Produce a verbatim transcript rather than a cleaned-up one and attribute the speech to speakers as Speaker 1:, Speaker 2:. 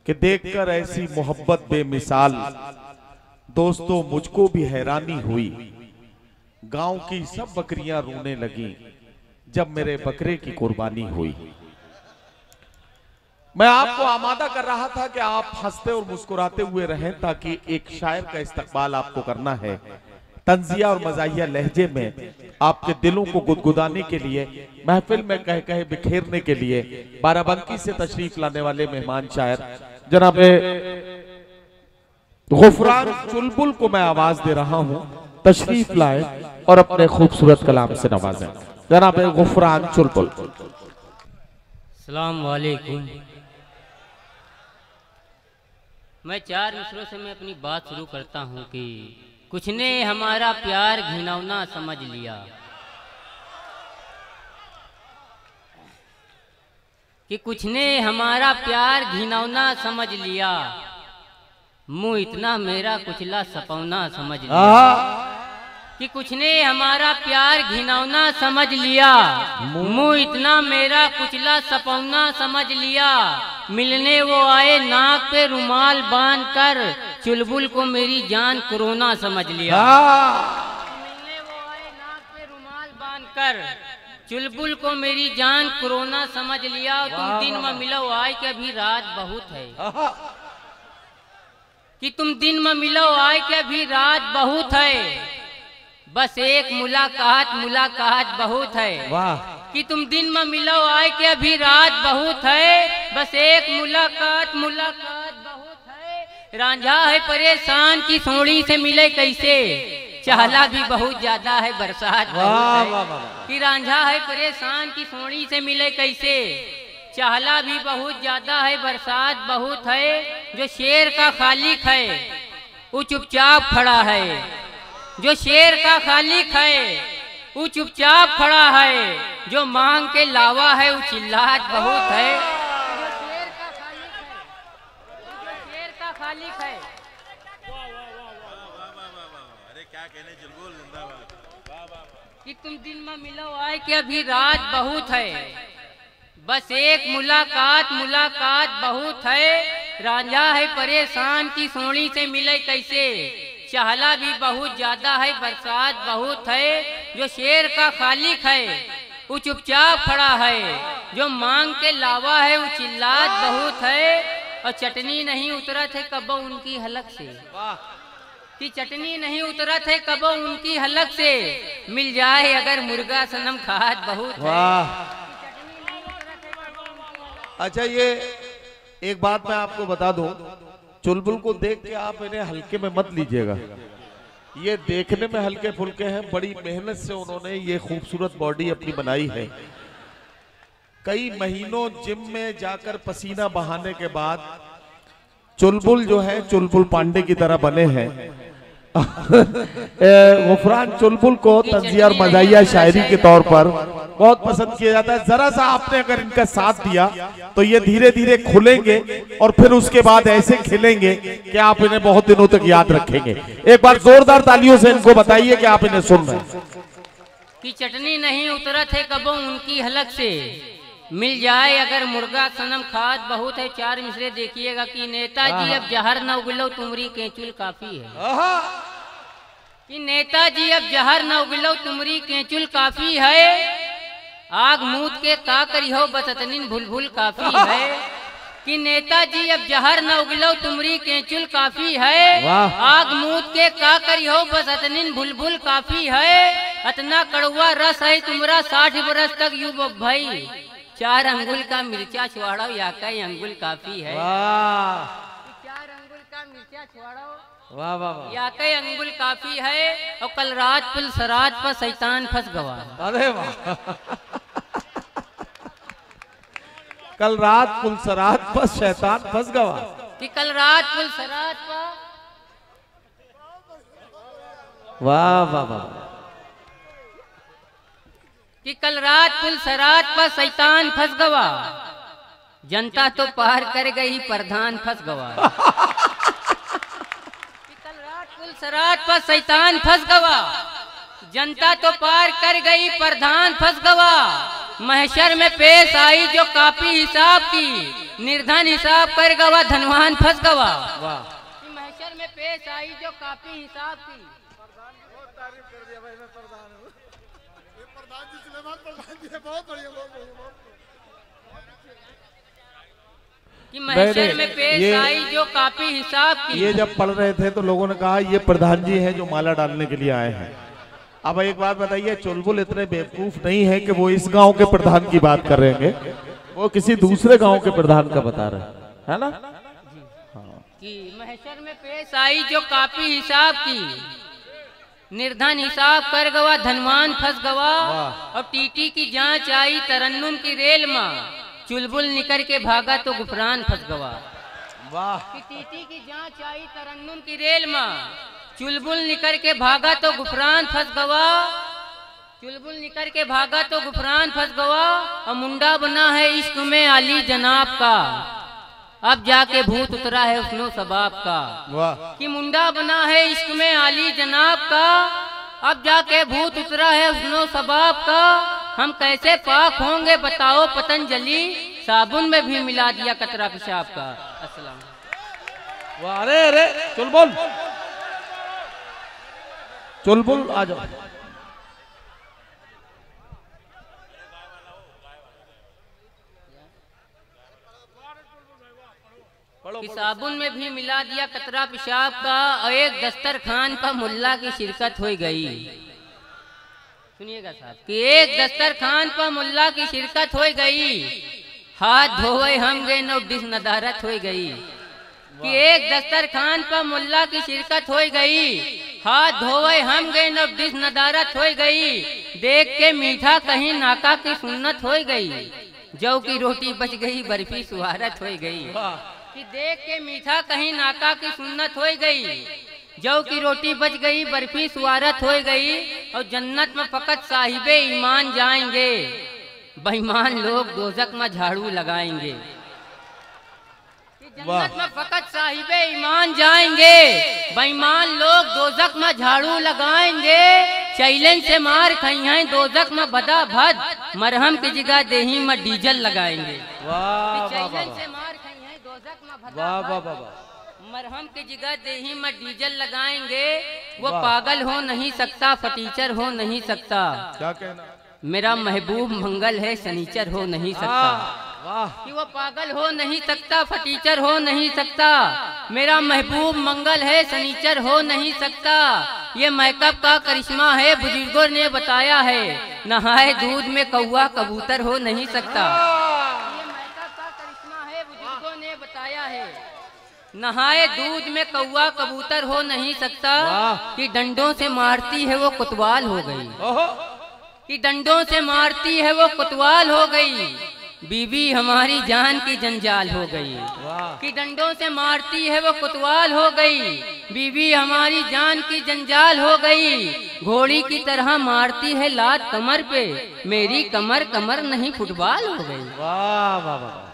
Speaker 1: कि देखकर ऐसी मोहब्बत बेमिसाल दोस्तों मुझको भी हैरानी हुई। गांव की सब बकरियां रोने लगी जब मेरे बकरे की कुर्बानी हुई। मैं आपको आमादा कर रहा था कि आप हंसते और मुस्कुराते हुए रहें, ताकि एक शायर का इस्तकबाल आपको करना है तंजिया और मज़ाहिया लहजे में, आपके दिलों को गुदगुदाने के लिए, महफिल में कह कहे बिखेरने के लिए बाराबंकी से तशरीफ लाने वाले मेहमान शायर जनाब गुफरान चुलबुल को मैं आवाज दे रहा हूं, तशरीफ लाए और अपने खूबसूरत कलाम से नवाजें। जनाब गुफरान चुलबुल।
Speaker 2: अस्सलाम वालेकुम। मैं चार मिसरों से मैं अपनी बात शुरू करता हूँ कि कुछ ने हमारा प्यार घिनौना समझ लिया, कि कुछ ने हमारा प्यार घिनौना समझ लिया, मुँह इतना मेरा कुचला सपौना समझ लिया। कि कुछ ने हमारा प्यार घिनौना समझ लिया, मुँह इतना मेरा कुचला सपौना समझ लिया। मिलने वो आए नाक पे रुमाल बांध कर, चुलबुल को मेरी जान कोरोना समझ लिया। मिलने वो आए नाक पे रुमाल बांध कर, चुलबुल को मेरी जान कोरोना समझ लिया। तुम दिन में मिलो आए कि अभी रात बहुत है, कि तुम दिन में मिलो आए कि अभी रात बहुत है। बस एक मुलाकात मुलाकात बहुत है,
Speaker 1: वाह।
Speaker 2: कि तुम दिन में मिलो आए कि अभी रात बहुत है। बस एक मुलाकात मुलाकात बहुत है। रांझा है परेशान की सोड़ी से मिले कैसे, चहला भी बहुत ज्यादा है बरसात बहुत है। कि रांझा है परेशान की सोड़ी से मिले कैसे, चहला भी बहुत ज्यादा है बरसात बहुत है। जो शेर का खालिक है वो चुपचाप खड़ा है, जो शेर का खालिक है वो चुपचाप खड़ा है। जो मांग के लावा है वो चिल्लाहट बहुत है। जो शेर का खालिक है, जो शेर का खालिक है।
Speaker 3: अरे क्या कहने चुलबुल जिंदाबाद।
Speaker 2: कि तुम दिन में मिलो आए कि अभी रात बहुत है। बस एक मुलाकात मुलाकात बहुत है। रांझा है परेशान की सोनी से मिले कैसे, चहला भी बहुत ज्यादा है बरसात बहुत है। जो शेर का खालिक है वो चुपचाप खड़ा है, जो मांग के लावा है वो चिल्लात बहुत है। और चटनी नहीं उतरत है कबो उनकी हलक से, कि चटनी नहीं उतरत है कबो उनकी हलक से। मिल जाए अगर मुर्गा सनम खात बहुत है।
Speaker 1: अच्छा, ये एक बात मैं आपको बता दूं, चुलबुल को देख के आप इन्हें हल्के में मत लीजिएगा। ये देखने में हल्के फुल्के हैं, बड़ी मेहनत से उन्होंने ये खूबसूरत बॉडी अपनी बनाई है। कई महीनों जिम में जाकर पसीना बहाने के बाद चुलबुल जो है चुलबुल पांडे की तरह बने हैं। गुफरान चुलबुल को तंजिया और मज़ाहिया शायरी के तौर पर बहुत पसंद किया जाता है। जरा सा आपने अगर इनका साथ दिया तो ये धीरे धीरे खुलेंगे और फिर उसके बाद ऐसे खिलेंगे कि आप इन्हें बहुत दिनों तक याद रखेंगे। एक बार जोरदार तालियों से इनको बताइए कि आप इन्हें सुन रहे हैं।
Speaker 2: कि चटनी नहीं उतरत है कबो उनकी हलक से, मिल जाए अगर मुर्गा सनम खाद बहुत है। चार मिसरे देखिएगा कि नेताजी अब जहर न उगलो तुमरी केचुल काफी है। कि नेताजी अब जहर न उगलो तुमरी केचुल काफी है। आग मूत के का करियो बसतनिन भुलभुल काफी है। कि नेताजी अब जहर न उगलो तुमरी केचुल काफी है। आग मूत के का करियो बसतनिन भुलभुल काफी है। अतना कड़वा रस है तुमरा साठ बरस तक यू भाई। चार अंगुल का मिर्चा छुआड़ो या कई अंगुल काफी है। चार अंगुल का मिर्चा छुआड़ो
Speaker 1: वाह वाह
Speaker 2: या कई अंगुल काफी है। और कल रात पुल सरात पर शैतान फंस गवा।
Speaker 1: अरे वाह, कल रात पुल सरात पर शैतान फंस गवा।
Speaker 2: कि कल रात पुल सरात पर,
Speaker 1: वाह वाह वाह।
Speaker 2: कि कल रात पुल सरात पर शैतान फंस गवा। जनता तो पार कर गई प्रधान फंस गवा। कि कल रात पुल सरात पर शैतान फंस गवा। जनता तो पार कर गई प्रधान फंस गवा। महशर में पेश आई जो कापी हिसाब की, निर्धन हिसाब कर गवा धनवान फंस गवा।
Speaker 1: वाह।
Speaker 2: महशर में पेश आई जो कापी हिसाब की।
Speaker 4: बहुत तारीफ कर दिया भाई, मैं प्रधान हूँ। ये प्रधान जी सुलेमान प्रधान जी है, बहुत बढ़िया, बहुत बढ़िया।
Speaker 2: कि महशर में पेश आई जो कापी हिसाब की।
Speaker 1: ये जब पढ़ रहे थे तो लोगों ने कहा ये प्रधान जी हैं जो माला डालने के लिए आए हैं। अब एक बात बताइए, चुलबुल इतने बेवकूफ नहीं है कि वो इस गांव के प्रधान की बात कर रहे हैं, वो किसी दूसरे गांव के प्रधान का बता रहे हैं, है ना?
Speaker 2: कि महशर में पेश आई जो कापी हिसाब की, निर्धन हिसाब कर गवा धनवान फंस गवा। और टीटी की जांच आई तरन्नुम की रेल में, चुलबुल निकल के भागा तो गुफरान फंस गवा।
Speaker 1: वाह।
Speaker 2: कि टीटी की जांच आई तरन्नुम की रेल में, चुलबुल निकल के भागा तो गुफरान फंस गवा। चुलबुल निकल के भागा तो गुफरान फंस गवा। और मुंडा बना है इश्क में आली जनाब का, अब जाके भूत उतरा है उसनो सबाब का।
Speaker 1: वाह।
Speaker 2: कि मुंडा बना है इश्क में आली जनाब का, अब जाके भूत उतरा है उसनो सबाब का। हम कैसे पाक होंगे बताओ पतंजलि, साबुन में भी मिला दिया कतरा पेशाब का। अस्सलाम।
Speaker 1: वाह। अरे अरे चुलबुल, चुलबुल आ जाओ।
Speaker 2: कि साबुन में भी मिला दिया कतरा पेशाब का, और एक दस्तरखान पर मुल्ला की शिरकत हो गई। सुनिएगा साहब, कि एक दस्तरखान पर मुल्ला की शिरकत हो गई, हाथ धोए हम गए नौ डिस नदारत हो गई। कि एक दस्तरखान पर मुल्ला की शिरकत हो गई, हाथ धोए हम गए नौ डिस नदारत हो गई। देख के मीठा कहीं नाका की सुन्नत हो गई, जौ की रोटी बच गई बर्फी सुहारत हो गई। कि देख के मीठा कहीं नाका की सुन्नत हो गई, जौ की रोटी बच गई बर्फी सुहारत हो गई। और जन्नत में फकत साहिबे ईमान जाएंगे, बेईमान लोग दोजक में झाड़ू लगाएंगे। जन्नत में फकत साहिबे ईमान जाएंगे, बेईमान लोग दोजक में झाड़ू लगाएंगे। चैलेंज से मार खाई हैं दोजक में बदा भद, मरहम की जगह देही में डीजल लगाएंगे।
Speaker 1: वाह।
Speaker 2: चैलेंज से मार खाई हैं दोजक में बदा
Speaker 1: वाह वाह
Speaker 2: भद,
Speaker 1: वाह।
Speaker 2: मरहम की जगह देही में डीजल लगाएंगे। वो पागल हो नहीं सकता, फटीचर हो नहीं सकता,
Speaker 1: क्या कहना?
Speaker 2: मेरा महबूब मंगल है शनीचर हो नहीं सकता।
Speaker 1: वाह।
Speaker 2: कि वो पागल हो नहीं सकता, फटीचर हो नहीं सकता, मेरा महबूब मंगल है शनीचर हो नहीं सकता। ये मेकअप का करिश्मा है बुजुर्गों ने बताया है, नहाए दूध में कौवा कबूतर हो नहीं सकता। ये मेकअप का करिश्मा है बुजुर्गों ने बताया है, नहाए दूध में कौवा कबूतर हो नहीं सकता। कि डंडों से मारती है वो कुतवाल हो गई, कि डंडों से मारती है वो कुतवाल हो गई, बीवी हमारी जान की जंजाल हो गई। कि डंडों से मारती है वो कुतवाल हो गई, बीवी हमारी जान की जंजाल हो गई। घोड़ी की तरह मारती है लात कमर पे, मेरी कमर कमर नहीं फुटबॉल हो गई।
Speaker 1: वाह वाह वाह।